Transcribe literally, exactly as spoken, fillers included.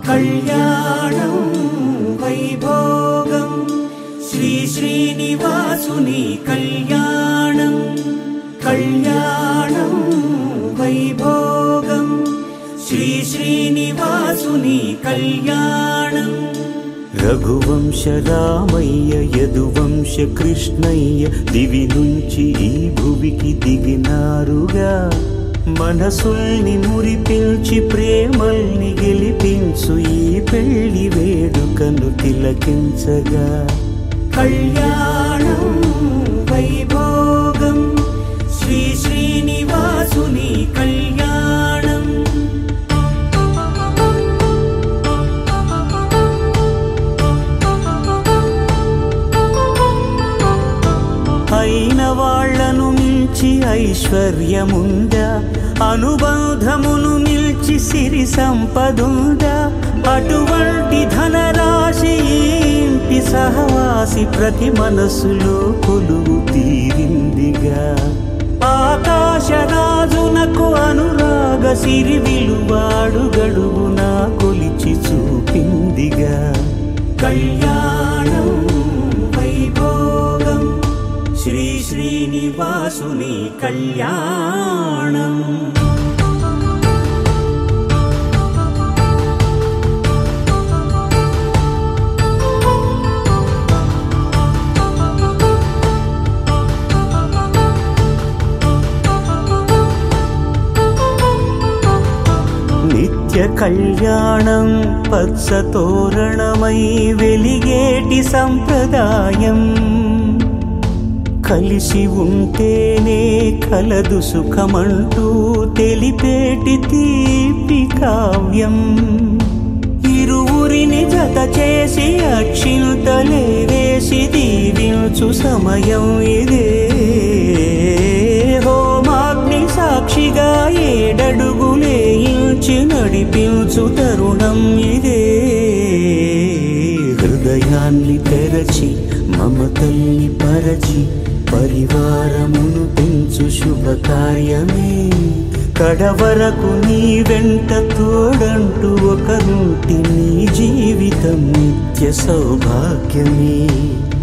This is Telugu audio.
కళ్యాణం వైభోగం శ్రీ శ్రీనివాసుని కళ్యాణం కళ్యాణం వైభోగం శ్రీ శ్రీనివాసుని కళ్యాణం రఘువంశ రామయ్య యదువంశ కృష్ణయ్య దివి నుంచి ఈ భువికి దిగినారుగా మనసుల్ని మురిపించి ప్రేమల్ని గెలిపించు ఈ పెళ్లి వేడుకను తిలకించగా కళ్యాణం వైభోగం శ్రీ శ్రీనివాసుని కళ్యాణం అయిన వాళ్లను మించి ఐశ్వర్యముందా అనుబంధమును మిల్చి సిరి సంపదుందా అటువంటి ధనరాశి ఇంటి సహవాసి ప్రతి మనసులో కొలువు తీరిందిగా ఆకాశరాజునకు అనురాగ సిరి విలువాడు గడువునా కొలిచి చూపిందిగా కళ్యాణం వైభోగం శ్రీ శ్రీనివాసుని కళ్యాణం నిత్య కళ్యాణం పచ్చ తోరణమై వెలిగేటి సంప్రదాయం కలిసి ఉంటేనే కలదు సుఖమంటూ తెలిపేటి తీపి కావ్యం ఇరువురిని జత చేసి అక్షింతలే వేసి దీవించు సమయం ఇదే హోమాగ్ని సాక్షిగా ఏడడుగులే ఇంచి నడిపించు తరుణం ఇదే హృదయాన్ని తెరచి మమతల్ని పరచి పరివారమును పెంచు శుభకార్యమే కడవరకు నీ వెంట తోడంటూ ఒకరుంటి నీ జీవితం నిత్య సౌభాగ్యమే